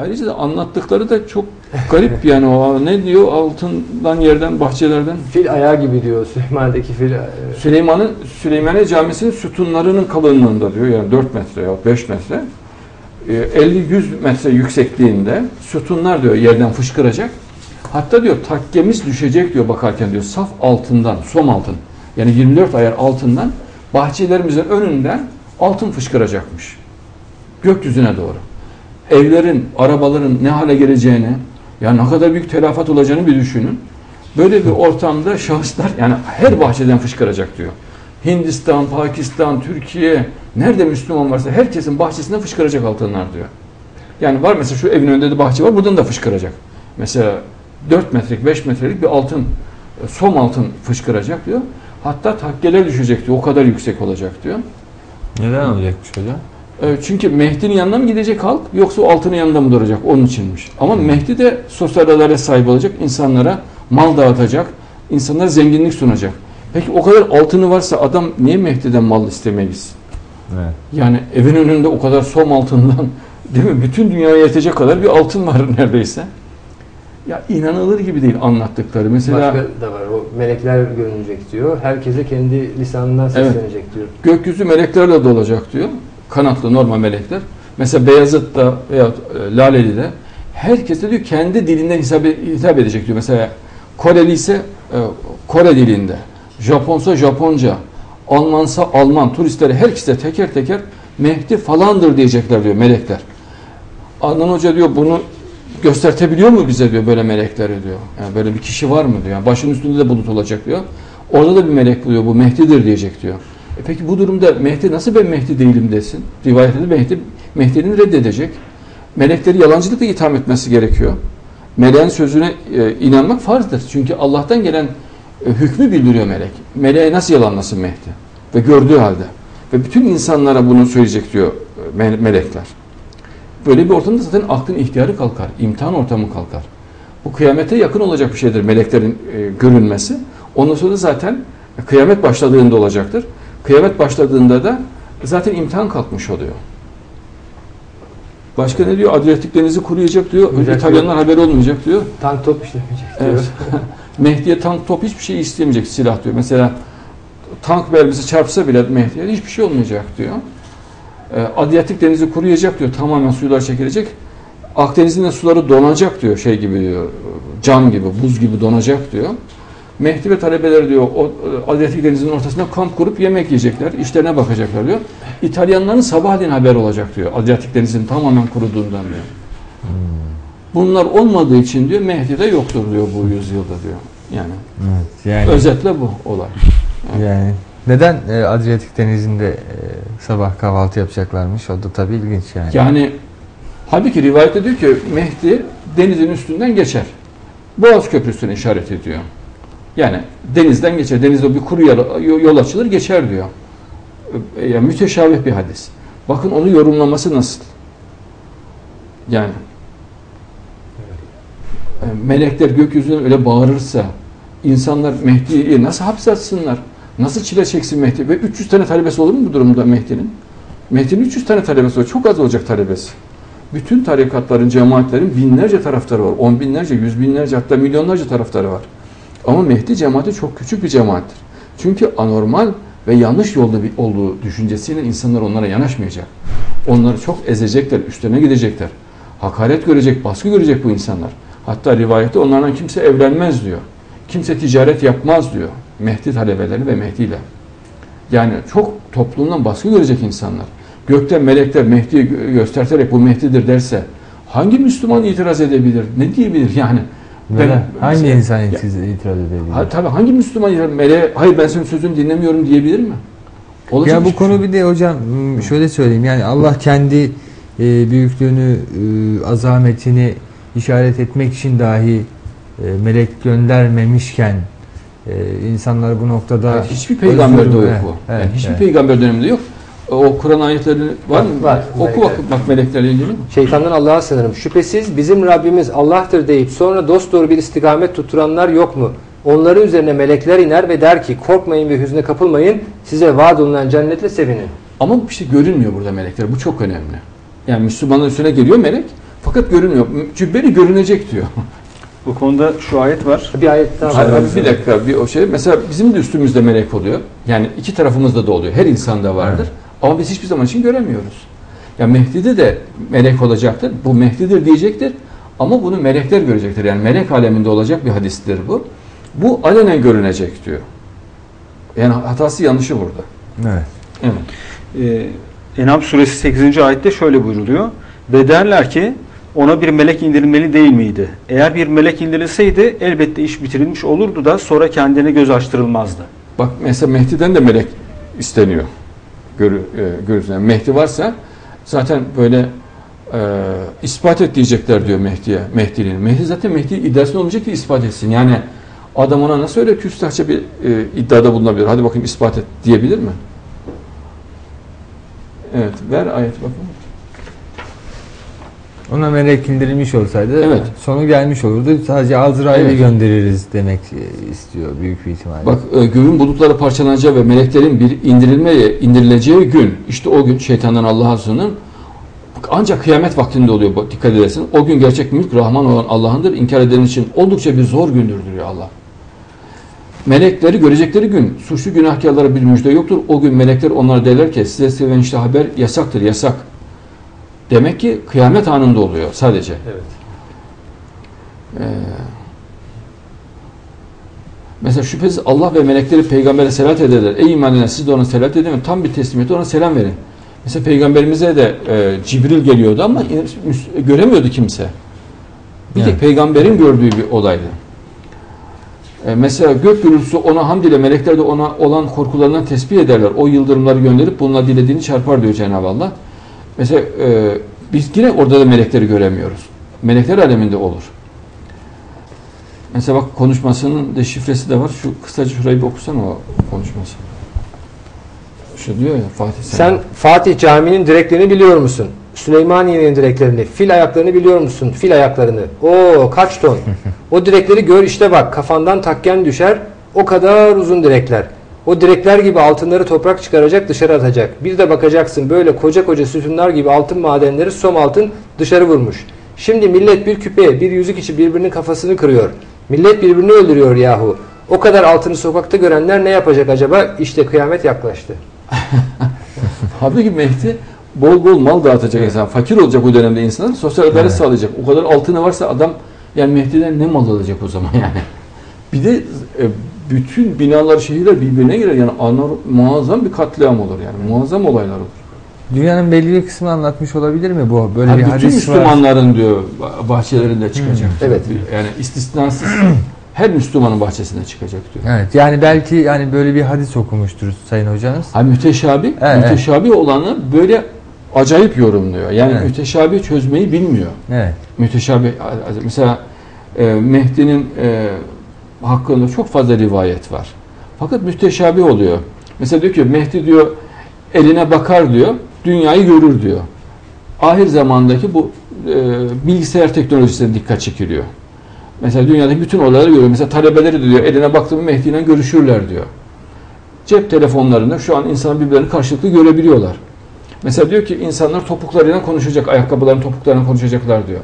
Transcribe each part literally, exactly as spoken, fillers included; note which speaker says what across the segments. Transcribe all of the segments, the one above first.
Speaker 1: Ayrıca da anlattıkları da çok garip yani o ne diyor altından yerden bahçelerden.
Speaker 2: Fil ayağı gibi diyor Süleyman'daki fil.
Speaker 1: Süleyman'ın Süleymaniye Camisi'nin sütunlarının kalınlığında diyor yani dört metre ya beş metre. elli yüz metre yüksekliğinde sütunlar diyor yerden fışkıracak. Hatta diyor takkemiz düşecek diyor bakarken diyor saf altından, som altın. Yani yirmi dört ayar altından bahçelerimizin önünden altın fışkıracakmış. Gökyüzüne doğru. Evlerin, arabaların ne hale geleceğini, ya ne kadar büyük telafat olacağını bir düşünün. Böyle bir ortamda şahıslar yani her bahçeden fışkıracak diyor. Hindistan, Pakistan, Türkiye, nerede Müslüman varsa herkesin bahçesinden fışkıracak altınlar diyor. Yani var mesela şu evin önünde de bahçe var, buradan da fışkıracak. Mesela dört metrelik, beş metrelik bir altın, som altın fışkıracak diyor. Hatta takkeler düşecek diyor, o kadar yüksek olacak diyor.
Speaker 3: Neden olacakmış hocam?
Speaker 1: Çünkü Mehdi'nin yanına mı gidecek halk yoksa o altının yanında mı duracak? Onun içinmiş. Ama Mehdi de sosyal adalet sahibi olacak, insanlara mal dağıtacak, insanlara zenginlik sunacak. Peki o kadar altını varsa adam niye Mehdi'den mal istemeye gitsin?
Speaker 3: Evet.
Speaker 1: Yani evin önünde o kadar som altından değil mi? Bütün dünyaya yetecek kadar bir altın var neredeyse. Ya inanılır gibi değil anlattıkları. Mesela
Speaker 2: başka da var. O melekler görünecek diyor. Herkese kendi lisanından seslenecek evet. diyor.
Speaker 1: Gökyüzü meleklerle dolacak diyor. Kanatlı normal melekler. Mesela Beyazıt'ta veya e, Laleli'de herkese diyor kendi dilinden hitap, hitap edecek diyor. Mesela Koreli ise e, Kore dilinde, Japonsa Japonca, Almansa Alman, turistleri herkese teker teker Mehdi falandır diyecekler diyor melekler. Adnan Hoca diyor bunu göstertebiliyor mu bize diyor böyle melekleri diyor. Yani böyle bir kişi var mı diyor. Yani başının üstünde de bulut olacak diyor. Orada da bir melek buluyor bu Mehdi'dir diyecek diyor. E peki bu durumda Mehdi nasıl ben Mehdi değilim desin? Rivayette de Mehdi, Mehdi'nin reddedecek. Melekleri yalancılıkla itham etmesi gerekiyor. Meleğin sözüne e, inanmak farzdır. Çünkü Allah'tan gelen e, hükmü bildiriyor melek. Meleğe nasıl yalanlasın Mehdi? Ve gördüğü halde. Ve bütün insanlara bunu söyleyecek diyor me melekler. Böyle bir ortamda zaten aklın ihtiyarı kalkar. İmtihan ortamı kalkar. Bu kıyamete yakın olacak bir şeydir meleklerin e, görünmesi. Ondan sonra zaten kıyamet başladığında olacaktır. Kıyamet başladığında da zaten imtihan kalkmış oluyor. Başka ne diyor? Adriyatik Denizi kuruyacak diyor. Öyle İtalyanlar haberi olmayacak diyor.
Speaker 2: Tank top işlemeyecek diyor.
Speaker 1: Evet. Mehdi'ye tank top hiçbir şey istemeyecek silah diyor. Mesela tank mermisi çarpsa bile Mehdi'ye hiçbir şey olmayacak diyor. Adriyatik Denizi kuruyacak diyor. Tamamen suylar çekilecek. Akdeniz'in de suları donacak diyor. Şey gibi diyor. Cam gibi, buz gibi donacak diyor. Mehdi ve talebeleri diyor o Adriyatik Denizi'nin ortasında kamp kurup yemek yiyecekler, işlerine bakacaklar diyor. İtalyanların sabahleyin haber olacak diyor Adriyatik Denizi'nin tamamen kuruduğundan diyor. Hmm. Bunlar olmadığı için diyor Mehdi de yoktur diyor bu yüzyılda diyor. Yani,
Speaker 3: evet, yani
Speaker 1: özetle bu olay.
Speaker 3: Yani, yani neden e, Adriyatik Denizi'nde e, sabah kahvaltı yapacaklarmış? O da tabii ilginç yani.
Speaker 1: Yani halbuki rivayette diyor ki Mehdi denizin üstünden geçer. Boğaz Köprüsü'ne işaret ediyor. Yani denizden geçer. Denizde bir kuru yol açılır geçer diyor. Yani müteşabih bir hadis. Bakın onu yorumlaması nasıl? Yani melekler gökyüzüne öyle bağırırsa insanlar Mehdi'yi nasıl hapse atsınlar? Nasıl çile çeksin Mehdi? Ve üç yüz tane talebesi olur mu bu durumda Mehdi'nin? Mehdi'nin üç yüz tane talebesi var. Çok az olacak talebesi. Bütün tarikatların, cemaatlerin binlerce taraftarı var. On binlerce, yüz binlerce hatta milyonlarca taraftarı var. Ama Mehdi cemaati çok küçük bir cemaattir. Çünkü anormal ve yanlış yolda bir olduğu düşüncesiyle insanlar onlara yanaşmayacak. Onları çok ezecekler, üstlerine gidecekler. Hakaret görecek, baskı görecek bu insanlar. Hatta rivayette onlardan kimse evlenmez diyor. Kimse ticaret yapmaz diyor. Mehdi talebeleri ve Mehdi ile. Yani çok toplumdan baskı görecek insanlar. Gökten melekler Mehdi'yi gösterterek bu Mehdi'dir derse hangi Müslüman itiraz edebilir? Ne diyebilir yani?
Speaker 3: Ben, hangi mesela, insan ya, itiraz edebilir? Ha,
Speaker 1: tabii hangi Müslüman meleğe hayır ben senin sözünü dinlemiyorum diyebilir mi?
Speaker 3: Olacak ya bu konu şey. Bir de hocam şöyle söyleyeyim yani Allah kendi e, büyüklüğünü, e, azametini işaret etmek için dahi e, melek göndermemişken e, insanlar bu noktada
Speaker 1: evet, hiçbir peygamberde yok bu.
Speaker 3: Evet,
Speaker 1: yani hiçbir
Speaker 3: evet.
Speaker 1: peygamber döneminde yok. O Kur'an ayetleri var mı?
Speaker 2: Var.
Speaker 1: Oku bak, bak meleklerle ilgili.
Speaker 2: Şeytandan Allah'a sığınırım. Şüphesiz bizim Rabbimiz Allah'tır deyip sonra dosdoğru bir istikamet tutturanlar yok mu? Onların üzerine melekler iner ve der ki korkmayın ve hüzne kapılmayın. Size vaat olunan cennetle sevinin.
Speaker 1: Ama bir şey görünmüyor burada melekler. Bu çok önemli. Yani Müslümanların üstüne geliyor melek. Fakat görünüyor. Cübbeli görünecek diyor.
Speaker 4: Bu konuda şu ayet var.
Speaker 2: Bir ayet daha
Speaker 1: Hayır,
Speaker 2: var.
Speaker 1: abi bir dakika bir o şey. Mesela bizim de üstümüzde melek oluyor. Yani iki tarafımızda da oluyor. Her insanda vardır. Evet. Ama biz hiçbir zaman için göremiyoruz. Ya Mehdi'de de melek olacaktır. Bu Mehdi'dir diyecektir. Ama bunu melekler görecektir. Yani melek aleminde olacak bir hadistir bu. Bu alenen görünecek diyor. Yani hatası yanlışı burada.
Speaker 3: Evet.
Speaker 1: Evet.
Speaker 4: Ee, En'am suresi sekizinci ayette şöyle buyruluyor. Ve derler ki ona bir melek indirilmeli değil miydi? Eğer bir melek indirilseydi elbette iş bitirilmiş olurdu da sonra kendine göz açtırılmazdı.
Speaker 1: Bak mesela Mehdi'den de melek isteniyor. Görü, e, görürsün. Yani Mehdi varsa zaten böyle e, ispat et diyecekler diyor Mehdi'ye. Mehdi'nin. Mehdi zaten Mehdi iddiasında olmayacak ki ispat etsin. Yani adam ona nasıl öyle küstahça bir e, iddiada bulunabilir? Hadi bakayım ispat et diyebilir mi? Evet. Ver ayet bakalım.
Speaker 3: Ona melek indirilmiş olsaydı
Speaker 1: Evet.
Speaker 3: sonu gelmiş olurdu. Sadece Azrail'i
Speaker 1: Evet.
Speaker 3: göndeririz demek istiyor büyük bir ihtimalle.
Speaker 1: Bak e, göğün bulutları parçalanacağı ve meleklerin bir indirilmeye indirileceği gün, işte o gün şeytandan Allah'a sığının ancak kıyamet vaktinde oluyor. Dikkat edersin. O gün gerçek mülk Rahman olan Allah'ındır. İnkar eden için oldukça bir zor gündür diyor Allah. Melekleri görecekleri gün suçlu günahkarlara bir müjde yoktur. O gün melekler onlara derler ki size sevinçli haber yasaktır, yasak. Demek ki kıyamet anında oluyor sadece.
Speaker 4: Evet.
Speaker 1: Ee, mesela şüphesiz Allah ve melekleri peygambere selat ederler. Ey iman eden siz de ona selat edin ve tam bir teslimiyete ona selam verin. Mesela peygamberimize de e, Cibril geliyordu ama göremiyordu kimse. Bir
Speaker 3: Evet.
Speaker 1: tek peygamberin gördüğü bir olaydı. E, mesela gök gürültüsü ona hamd ile melekler de ona olan korkularından tesbih ederler. O yıldırımları gönderip bununla dilediğini çarpar diyor Cenab-ı Allah. Mesela e, biz yine orada da melekleri göremiyoruz. Melekler aleminde olur. Mesela bak konuşmasının deşifresi de var. Şu kısaca şurayı bir okusana o konuşması. Şu diyor ya Fatih sen.
Speaker 2: Sen Fatih Camii'nin direklerini biliyor musun? Süleymaniye'nin direklerini, fil ayaklarını biliyor musun? Fil ayaklarını. Oo kaç ton. O direkleri gör işte bak kafandan takken düşer. O kadar uzun direkler. O direkler gibi altınları toprak çıkaracak dışarı atacak. Bir de bakacaksın böyle koca koca sütunlar gibi altın madenleri som altın dışarı vurmuş. Şimdi millet bir küpe, bir yüzük içi birbirinin kafasını kırıyor. Millet birbirini öldürüyor yahu. O kadar altını sokakta görenler ne yapacak acaba? İşte kıyamet yaklaştı.
Speaker 1: Halbuki Mehdi bol bol mal dağıtacak insan. Fakir olacak o dönemde insanlar. Sosyal adalet evet. sağlayacak. O kadar altını varsa adam yani Mehdi'den ne mal alacak o zaman yani. Bir de e, bütün binalar, şehirler birbirine girer. Yani anar, muazzam bir katliam olur yani. Muazzam olaylar olur.
Speaker 3: Dünyanın belli bir kısmını anlatmış olabilir mi bu? Böyle
Speaker 1: ha,
Speaker 3: bir
Speaker 1: bütün
Speaker 3: hadis
Speaker 1: Müslümanların
Speaker 3: var.
Speaker 1: diyor bahçelerinde çıkacak.
Speaker 2: Hmm. Evet.
Speaker 1: Yani istisnasız her Müslümanın bahçesine çıkacak diyor.
Speaker 3: Evet. Yani belki yani böyle bir hadis okumuştur Sayın Hocanız.
Speaker 1: Ha müteşabih,
Speaker 3: evet,
Speaker 1: müteşabih evet. olanı böyle acayip yorumluyor. Yani
Speaker 3: evet.
Speaker 1: müteşabih çözmeyi bilmiyor.
Speaker 3: Evet.
Speaker 1: Müteşabih mesela e, Mehdi'nin e, hakkında çok fazla rivayet var. Fakat müteşabih oluyor. Mesela diyor ki Mehdi diyor eline bakar diyor, dünyayı görür diyor. Ahir zamandaki bu e, bilgisayar teknolojisine dikkat çekiliyor. Mesela dünyadaki bütün olayları görüyor. Mesela talebeleri diyor eline baktığında Mehdi ile görüşürler diyor. Cep telefonlarında şu an insanlar birbirlerini karşılıklı görebiliyorlar. Mesela diyor ki insanlar topuklarıyla konuşacak, ayakkabıların topuklarıyla konuşacaklar diyor.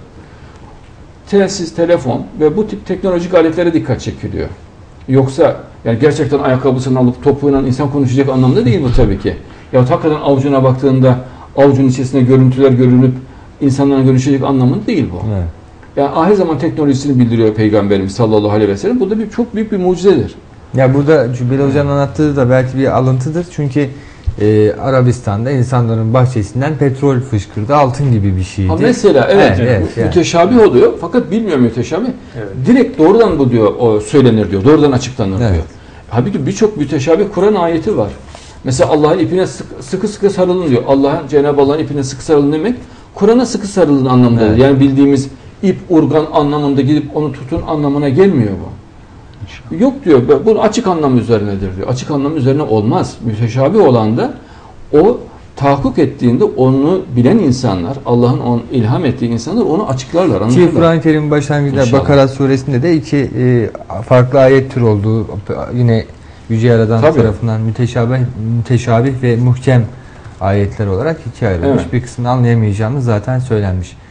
Speaker 1: Telsiz, telefon ve bu tip teknolojik aletlere dikkat çekiliyor. Yoksa yani gerçekten ayakkabısını alıp topuğuyla insan konuşacak anlamda değil bu tabii ki. Ya hakikaten avucuna baktığında avucun içerisinde görüntüler görünüp insanların görüşecek anlamında değil bu. Evet. Yani ahir zaman teknolojisini bildiriyor Peygamberimiz sallallahu aleyhi ve sellem. Bu da bir, çok büyük bir mucizedir.
Speaker 3: Ya burada Cübbeli Hoca'nın anlattığı da belki bir alıntıdır. Çünkü e, Arabistan'da insanların bahçesinden petrol fışkırdı. Altın gibi bir şeydi.
Speaker 1: Ha mesela evet,
Speaker 3: evet, evet yani.
Speaker 1: Müteşabih oluyor fakat bilmiyor müteşabih. Evet. Direkt doğrudan bu diyor o söylenir diyor. Doğrudan açıklanır evet. diyor. Halbuki birçok müteşabih Kur'an ayeti var. Mesela Allah'ın ipine sıkı sıkı, sıkı sarılın diyor. Allah'ın Cenab-ı Allah'ın ipine sıkı sarılın demek Kur'an'a sıkı sarılın anlamında. Evet. Yani bildiğimiz ip urgan anlamında gidip onu tutun anlamına gelmiyor bu. Yok diyor. Bu açık anlam üzerinedir diyor. Açık anlam üzerine olmaz. Müteşabih olan da o tahakkuk ettiğinde onu bilen insanlar, Allah'ın on ilham ettiği insanlar onu açıklarlar. Anladın
Speaker 3: Ki Kur'an-ı Kerim başlangıcında İnşallah. Bakara suresinde de iki e, farklı ayet türü olduğu yine Yüce Yaradan Tabii. tarafından müteşabih, müteşabih ve muhkem ayetler olarak ikiye ayrılmış. Evet. Bir kısmını anlayamayacağımız zaten söylenmiş.